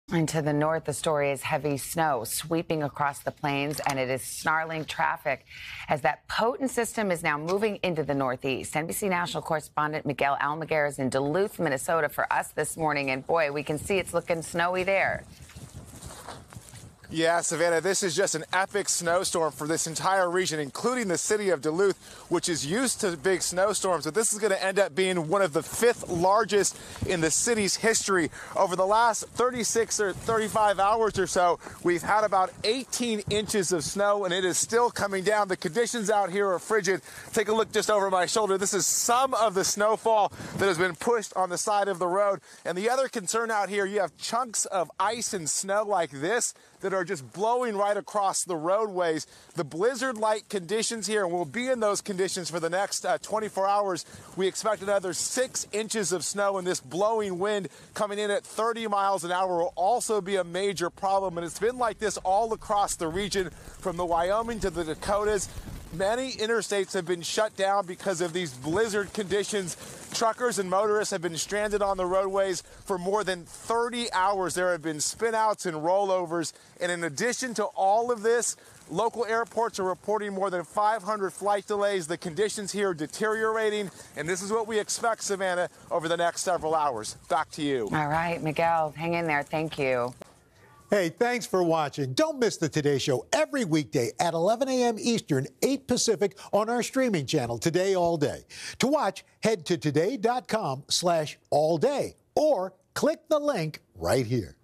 And to the north, the story is heavy snow sweeping across the plains, and it is snarling traffic as that potent system is now moving into the northeast. NBC National correspondent Miguel Almaguer is in Duluth, Minnesota for us this morning, and boy, we can see it's looking snowy there. Yeah, Savannah, this is just an epic snowstorm for this entire region, including the city of Duluth, which is used to big snowstorms. But this is going to end up being one of the 5th largest in the city's history. Over the last 36 or 35 hours or so, we've had about 18 inches of snow, and it is still coming down. The conditions out here are frigid. Take a look just over my shoulder. This is some of the snowfall that has been pushed on the side of the road. And the other concern out here, you have chunks of ice and snow like this that are just blowing right across the roadways. The blizzard-like conditions here, and we'll be in those conditions for the next 24 hours. We expect another 6 inches of snow, and this blowing wind coming in at 30 miles an hour will also be a major problem. And it's been like this all across the region, from the Wyoming to the Dakotas. Many interstates have been shut down because of these blizzard conditions. Truckers and motorists have been stranded on the roadways for more than 30 hours. There have been spinouts and rollovers. And in addition to all of this, local airports are reporting more than 500 flight delays. The conditions here are deteriorating, and this is what we expect, Savannah, over the next several hours. Back to you. All right, Miguel, hang in there. Thank you. Hey, thanks for watching. Don't miss the Today Show every weekday at 11 a.m. Eastern, 8 Pacific on our streaming channel, Today All Day. To watch, head to today.com/allday or click the link right here.